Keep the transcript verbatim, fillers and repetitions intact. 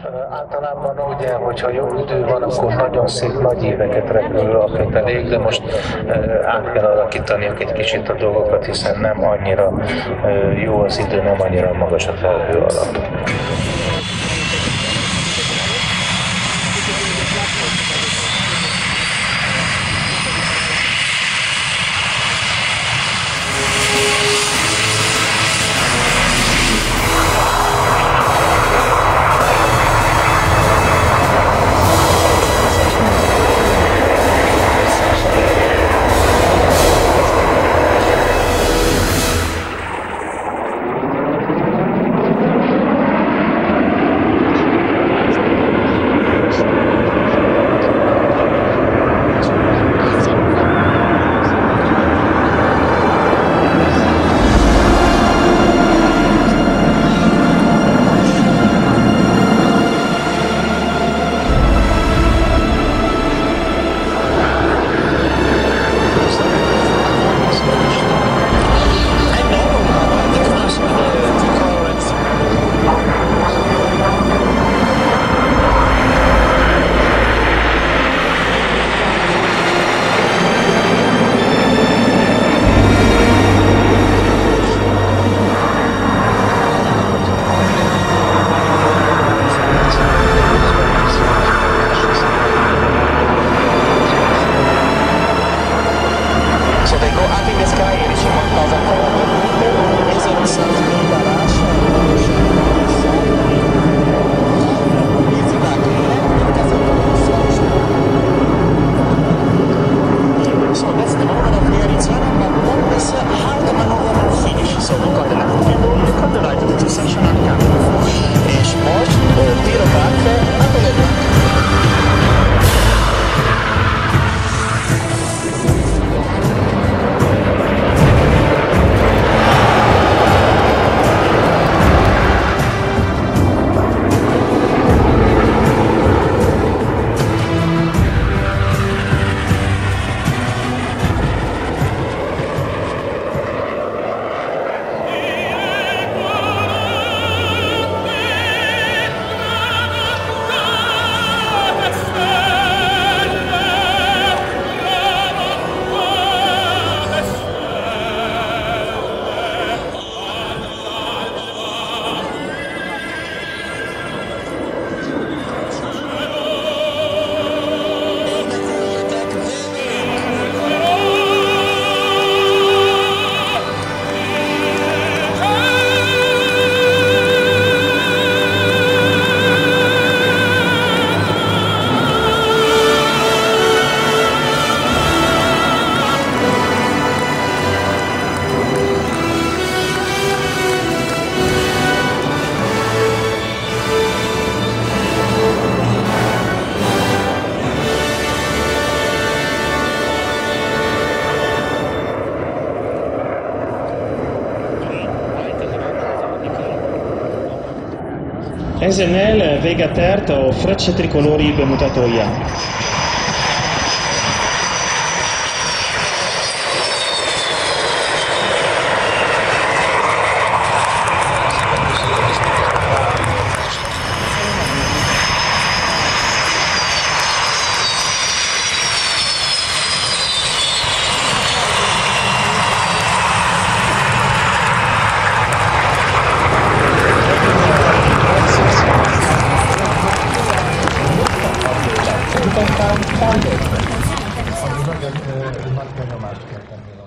Általában ugye, hogyha jó idő van, akkor nagyon szép nagy éveket repül a kötelék, de most át kell alakítaniuk egy kicsit a dolgokat, hiszen nem annyira jó az idő, nem annyira magas a felhő alatt. Ezennel véget ért a Frecce Tricolori bemutatója. Found it.